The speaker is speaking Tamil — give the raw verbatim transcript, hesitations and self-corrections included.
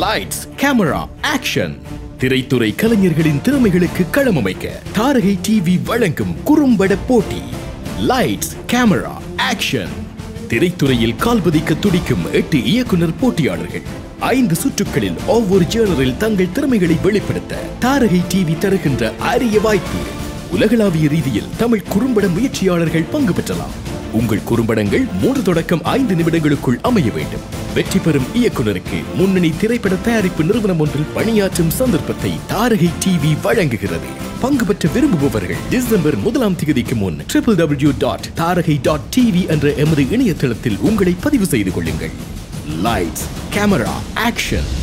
Lights camera action. திரைத்துறை கலைஞர்களின் திறமைகளுக்கு களமமைக்க தாரகை டிவி வழங்கும் குறும்பட போட்டி லைட்ஸ் கேமரா ஆக்ஷன். திரைத்துறையில் கால்பதிக்க துடிக்கும் எட்டு இயக்குனர் போட்டியாளர்கள் ஐந்து சுற்றுகளில் ஒவ்வொரு ஜேர்னரில் தங்கள் திறமைகளை வெளிப்படுத்த தாரகை டிவி தருகின்ற அரிய வாய்ப்பு. உலகளாவிய ரீதியில் தமிழ் குறும்பட முயற்சியாளர்கள் பங்கு பெற்றலாம். உங்கள் குறும்படங்கள் மூன்று தொடக்கம் ஐந்து நிமிடங்களுக்குள் அமைய வேண்டும். வெற்றி பெறும் இயக்குனருக்கு முன்னணி திரைப்பட தயாரிப்பு நிறுவனம் ஒன்றில் பணியாற்றும் சந்தர்ப்பத்தை தாரகை டிவி வழங்குகிறது. பங்கு பெற்ற விரும்புபவர்கள் டிசம்பர் முதலாம் தேதிக்கு முன் triple W dot Tharakai dot TV என்ற எமது இணையதளத்தில் உங்களை பதிவு செய்து கொள்ளுங்கள். Lights camera action.